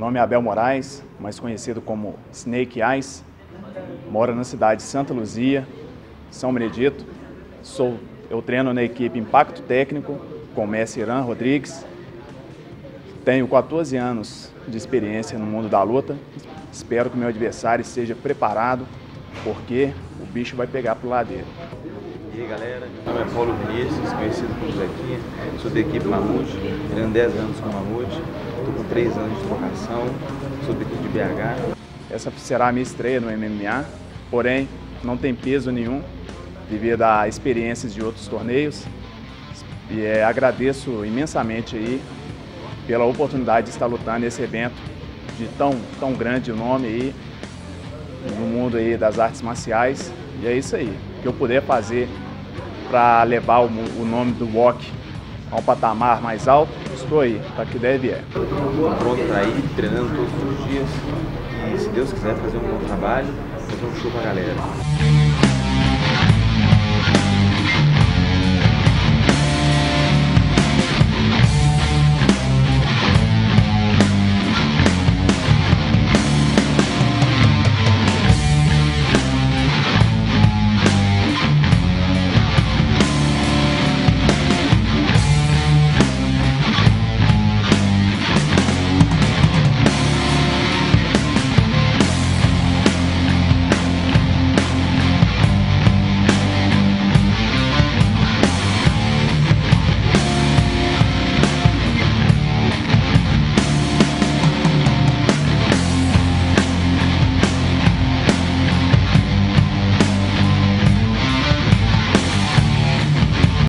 nome é Abel Moraes, mais conhecido como Snake Eyes. Moro na cidade de Santa Luzia, São Benedito. Eu treino na equipe Impacto Técnico com o mestre Irã Rodrigues. Tenho 14 anos de experiência no mundo da luta. Espero que meu adversário esteja preparado, porque o bicho vai pegar pro lado dele. E aí galera, meu nome é Paulo Vinícius, conhecido como Zequinha, sou da equipe Mamute, treino 10 anos com Mamute, estou com 3 anos de trocação, sou da equipe de BH. Essa será a minha estreia no MMA, porém não tem peso nenhum devido a experiências de outros torneios e agradeço imensamente aí pela oportunidade de estar lutando nesse evento de tão grande nome aí no mundo aí das artes marciais. E é isso aí, o que eu puder fazer para levar o nome do Wok a um patamar mais alto, estou aí, para que der vier. Estou pronto para ir, treinando todos os dias e, se Deus quiser, fazer um bom trabalho, fazer um show para a galera.